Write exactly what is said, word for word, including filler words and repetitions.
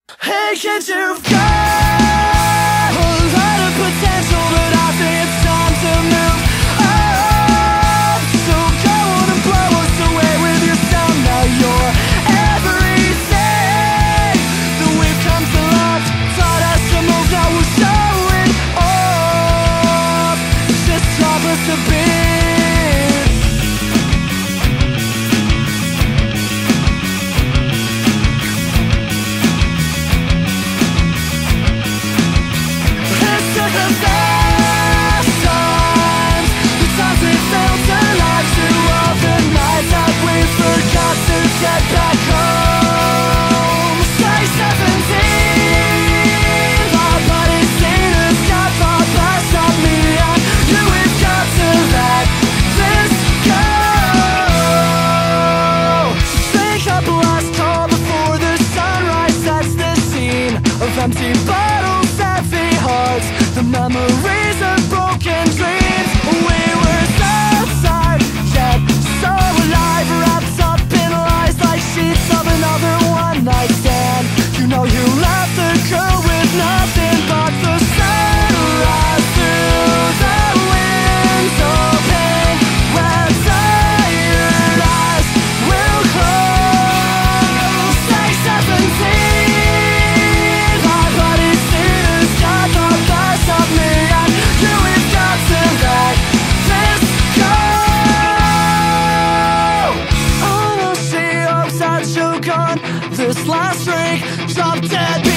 Hey kids, you've got a lot of potential, but I think it's time to move up. So go on and blow us away with your sound. Now you're everything that we've come to love. Taught us to move, now we're showing off. Just drop us a beat. Get back home. Say seventeen. Our buddies seen us, got far past on me and you. We've got to let this go. Think up a last call before the sunrise sets the scene of empty bottles, heavy hearts, the memories of broken dreams. We were so tired, yet so alive, wrapped up in lies like sheets of another one-night stand. You know you left the girl with nothing but the sunrise through the window pane, where tired eyes will close. Say seventeen. My body's seen us, got the best of me and you. We've got to let this go. Oh no, she hopes that you're gone. This last drink, drop dead.